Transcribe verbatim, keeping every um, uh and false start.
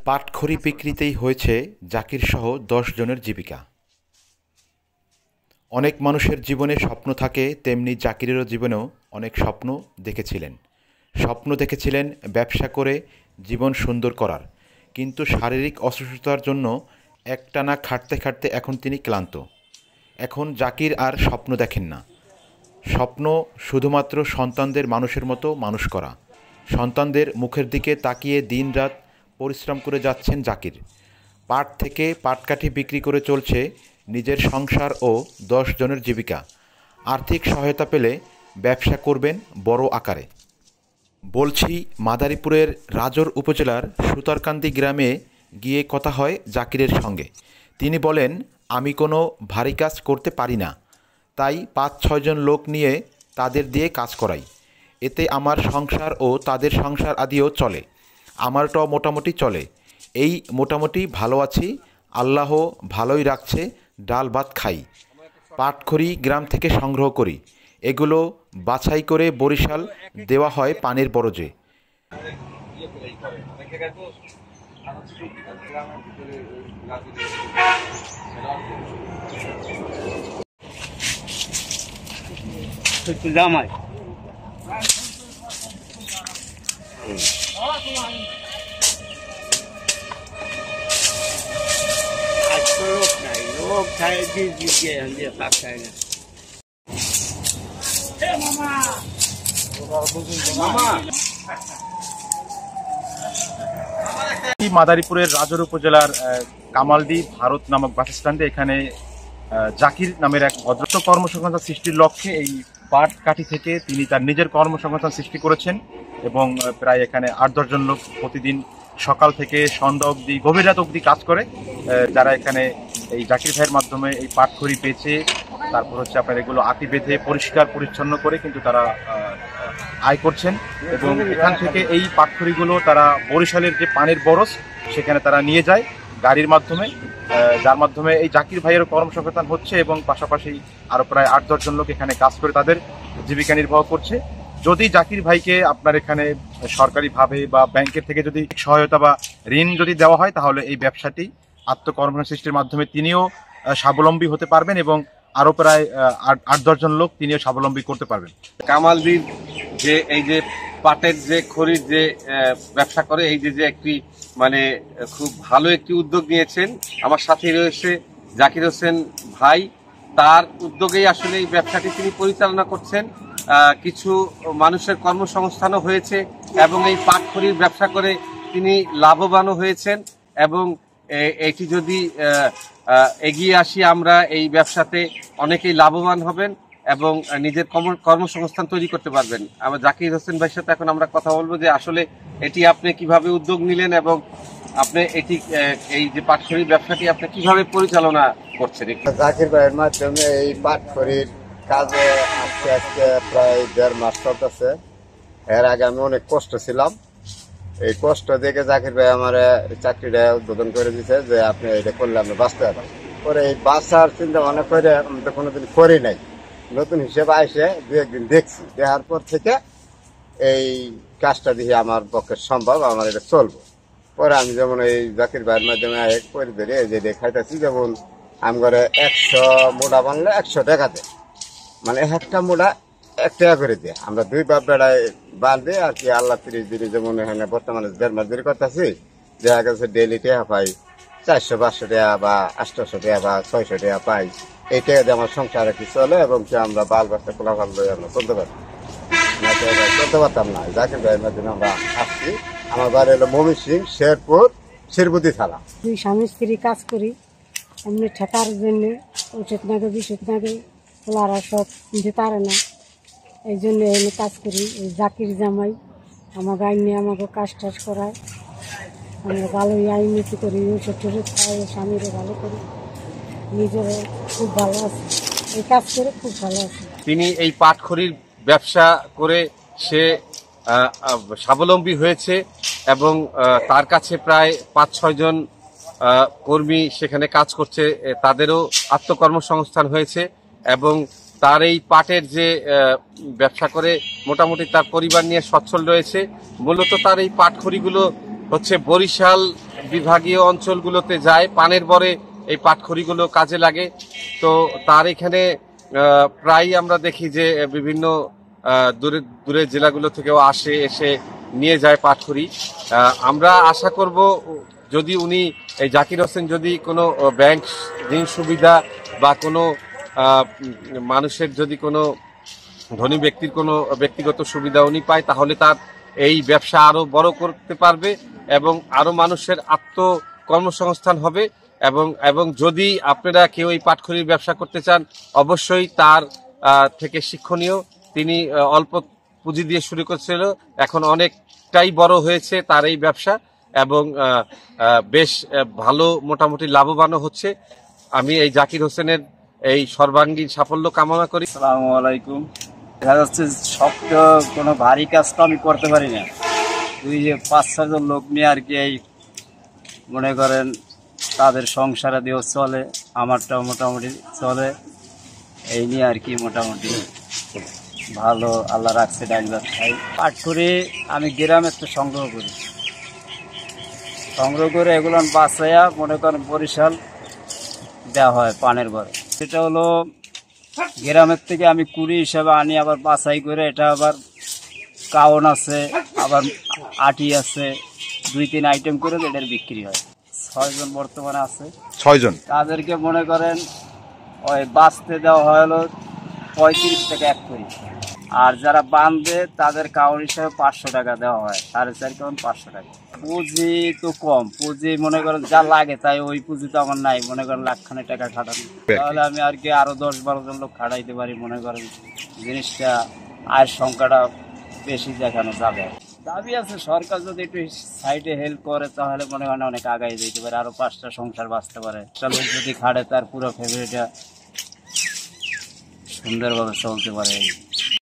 পাটখড়ি বিক্রিতেই হয়েছে জাকির সহ দশ জনের জীবিকা। অনেক মানুষের জীবনে স্বপ্ন থাকে, তেমনি জাকিরেরও জীবনেও অনেক স্বপ্ন দেখেছিলেন। স্বপ্ন দেখেছিলেন ব্যবসা করে জীবন সুন্দর করার, কিন্তু শারীরিক অসুস্থতার জন্য একটানা খাটতে খাটতে এখন তিনি ক্লান্ত। এখন জাকির আর স্বপ্ন দেখেন না। স্বপ্ন শুধুমাত্র সন্তানদের মানুষের মতো মানুষ করা। সন্তানদের মুখের দিকে তাকিয়ে দিনরাত পরিশ্রম করে যাচ্ছেন জাকির। পাট থেকে পাটকাঠি বিক্রি করে চলছে নিজের সংসার ও দশ জনের জীবিকা। আর্থিক সহায়তা পেলে ব্যবসা করবেন বড় আকারে। বলছি মাদারীপুরের রাজর উপজেলার সুতারকান্দি গ্রামে গিয়ে কথা হয় জাকিরের সঙ্গে। তিনি বলেন, আমি কোনো ভারী কাজ করতে পারি না, তাই পাঁচ ছয়জন লোক নিয়ে তাদের দিয়ে কাজ করাই। এতে আমার সংসার ও তাদের সংসার আদিও চলে। আমারটাও মোটামুটি চলে। এই মোটামুটি ভালো আছি, আল্লাহ ভালোই রাখছে, ডাল ভাত খাই। পাটখড়ি গ্রাম থেকে সংগ্রহ করি। এগুলো বাছাই করে বরিশাল দেওয়া হয় পানির বরজে। জামাই লোক নাই, লোক খায় দিয়ে কাজ খায় না। মাদারীপুরের রাজর উপজেলার কামালদি ভারত নামক বাস স্ট্যান্ডে এখানে জাকির নামের এক ভদ্র কর্মসংস্থান সৃষ্টির লক্ষ্যে এই পাট কাঠি থেকে তিনি তার নিজের কর্মসংস্থান সৃষ্টি করেছেন এবং প্রায় এখানে আট দশজন লোক প্রতিদিন সকাল থেকে সন্ধ্যা অবধি গভীর রাত অবধি কাজ করে, যারা এখানে এই জাকির ভাইয়ের মাধ্যমে এই পাটখড়ি বেচে তারপর হচ্ছে আপনার এগুলো আটি বেঁধে পরিষ্কার পরিচ্ছন্ন করে কিন্তু তারা আয় করছেন। এবং এখান থেকে এই পাটখড়িগুলো তারা বরিশালের যে পানির বরজ সেখানে তারা নিয়ে যায় গাড়ির মাধ্যমে, যার মাধ্যমে এই জাকির ভাইয়ের কর্মসংস্থান হচ্ছে এবং পাশাপাশি আরও প্রায় আট দশজন লোক এখানে কাজ করে তাদের জীবিকা নির্বাহ করছে। যদি জাকির ভাইকে আপনার এখানে সরকারিভাবে বা ব্যাংকের থেকে যদি সহায়তা বা ঋণ যদি দেওয়া হয়, তাহলে এই ব্যবসাটি আত্মকর্মসংস্থান সৃষ্টির মাধ্যমে তিনিও স্বাবলম্বী হতে পারবেন এবং আরও প্রায় আট দশজন লোক তিনিও স্বাবলম্বী করতে পারবেন। কামালদির যে এই যে পাটের যে খড়ির যে ব্যবসা করে, এই যে যে একটি মানে খুব ভালো একটি উদ্যোগ নিয়েছেন। আমার সাথে রয়েছে জাকির হোসেন ভাই, তার উদ্যোগেই আসলে এই ব্যবসাটি তিনি পরিচালনা করছেন। কিছু মানুষের কর্মসংস্থানও হয়েছে এবং এই পাটখড়ির ব্যবসা করে তিনি লাভবানও হয়েছেন। এবং এটি যদি এগিয়ে আসি আমরা এই ব্যবসাতে, অনেকেই লাভবান হবেন এবং নিজের কর্মসংস্থান তৈরি করতে পারবেন। আমরা জাকির হোসেন ভাইয়ের সাথে এখন আমরা কথা বলবো যে আসলে এটি আপনি কিভাবে উদ্যোগ নিলেন এবং আপনি এটি এই যে পাটখড়ির ব্যবসাটি আপনি কিভাবে পরিচালনা করছেন। জাকির ভাইয়ের মাধ্যমে এই পাটখড়ির কাজে আজকে আজকে প্রায় দেড় মাস চলতেছে। এর আগে আমি অনেক কষ্ট ছিলাম। এই কষ্ট দেখে জাকির ভাই আমার চাকরিটা উদ্বোধন করে দিচ্ছে যে আপনি এটা করলে আপনি বাঁচতে পারবেন। পরে এই বাঁচার চিন্তা ভাবনা করে আমি তো কোনোদিন করি নাই, নতুন হিসেবে আসে দু একদিন দেখছি, দেখার পর থেকে এই কাজটা দিয়ে আমার পক্ষে সম্ভব, আমার এটা চলবো। পরে আমি যেমন এই জাকির ভাইয়ের মাধ্যমে এক করে ধরে এই যে দেখাইতেছি, যেমন আমি করে একশো মোটা বানলে একশো টাকা দেয়, মানে একটা মোটা এক টাকা করে দিয়ে আমরা দুই বাপ বেড়ায় বাঁধে আর কি। আল্লাহ তিরিশ দিনে যেমন এখানে বর্তমানে দেড় মাস ধরে করতেছি, দেখা গেছে ডেলি টাকা পাই চারশো পাঁচশো টাকা বা আটশোশো টাকা বা ছয়শো টাকা পাই। এই টাকা দিয়ে আমার সংসার কি চলে এবং কি আমরা বাল বাচ্চা কোলাফাল লই আমরা চলতে পারি না, চলতে পারতাম না। জাকির ভাইয়ের মাধ্যমে আমরা আসছি। আমার বাড়ি হলো মমি সিং, শেরপুর, শেরপুতি থানা। দুই স্বামী স্ত্রী কাজ করি, এমনি ঠেকার জন্য ওষুধ নাগে বিষুধ নাগে ওলারা সব দিতে পারে না, এই জন্য এমনি কাজ করি। এই জাকির জামাই আমাকে আইনে আমাকে কাজ টাজ করায়, আমরা ভালোই আইনতি করি, ওষুধ টষুধ খাই, স্বামীরও ভালো করি, নিজেরও খুব ভালো আছে, এই কাজ করে খুব ভালো আছে। তিনি এই পাটখড়ির ব্যবসা করে সে স্বাবলম্বী হয়েছে এবং তার কাছে প্রায় পাঁচ ছয় জন কর্মী সেখানে কাজ করছে, তাদেরও আত্মকর্মসংস্থান হয়েছে এবং তার এই পাটের যে ব্যবসা করে মোটামুটি তার পরিবার নিয়ে সচ্ছল রয়েছে। মূলত তার এই পাটখড়িগুলো হচ্ছে বরিশাল বিভাগীয় অঞ্চলগুলোতে যায়, পানের পরে এই পাটখড়িগুলো কাজে লাগে। তো তার এখানে প্রায় আমরা দেখি যে বিভিন্ন দূরে দূরের জেলাগুলো থেকেও আসে, এসে নিয়ে যায় পাটখড়ি। আমরা আশা করব যদি উনি এই জাকির হোসেন যদি কোনো ব্যাংক ঋণ সুবিধা বা কোনো মানুষের যদি কোনো ধনী ব্যক্তির কোনো ব্যক্তিগত সুবিধা উনি পায়, তাহলে তার এই ব্যবসা আরো বড় করতে পারবে এবং আরো মানুষের আত্মকর্মসংস্থান হবে। এবং এবং যদি আপনারা কেউ এই পাটখড়ির ব্যবসা করতে চান, অবশ্যই তার থেকে শিক্ষণীয়। তিনি অল্প পুঁজি দিয়ে শুরু করেছিল, এখন অনেকটাই বড় হয়েছে তার এই ব্যবসা এবং বেশ ভালো মোটামুটি লাভবানও হচ্ছে। আমি এই জাকির হোসেনের এই সর্বাঙ্গীন সাফল্য কামনা করি। আসসালামু আলাইকুম। দেখা যাচ্ছে সব তো কোনো ভারী কাজ তো আমি করতে পারি না, দুই যে পাঁচ ছজন লোক নিয়ে আর কি এই মনে করেন তাদের সংসারে দিয়েও চলে, আমারটাও মোটামুটি চলে, এই নিয়ে আর কি মোটামুটি ভালো আল্লাহ রাখছে। ডাইল ব্যবসায়ী পাটখড়ি আমি গ্রামের তো সংগ্রহ করি, সংগ্রহ করে এগুলো বাঁচাইয়া মনে করেন বরিশাল দেওয়া হয় পানের ঘরে। সেটা হলো গ্রামের থেকে আমি কুড়ি হিসাবে আনি, আবার বাছাই করে এটা আবার কাউন আছে, আবার আটি আছে, দুই তিন আইটেম করে এটার বিক্রি হয়। ছয়জন বর্তমানে আছে, ছয়জন। তাদেরকে মনে করেন ওই বাঁচতে দেওয়া হয় হলো পঁয়ত্রিশ টাকা এক করি, আর যারা বাঁধে তাদের কাউন হিসাবে পাঁচশো টাকা দেওয়া হয়, সাড়ে চার কাউন পাঁচশো টাকা। পুঁজি তো কম, পুঁজি মনে করেন যা লাগে তাই, ওই পুঁজি তো আমার নাই মনে করেন লাখখানে টাকা খাটানো, তাহলে আমি আর কি আরো দশ বারো জন লোক খাটাইতে পারি। মনে করেন জিনিসটা আয়ের সংখ্যাটা বেশি দেখানো যাবে। দাবি আছে সরকার যদি একটু সাইডে হেল্প করে তাহলে মনে হয় অনেক আগাই যেতে পারে, আরো পাঁচটা সংসার বাঁচতে পারে। একটা লোক যদি খাটে তার পুরো ফ্যামিলিটা সুন্দরভাবে চলতে পারে।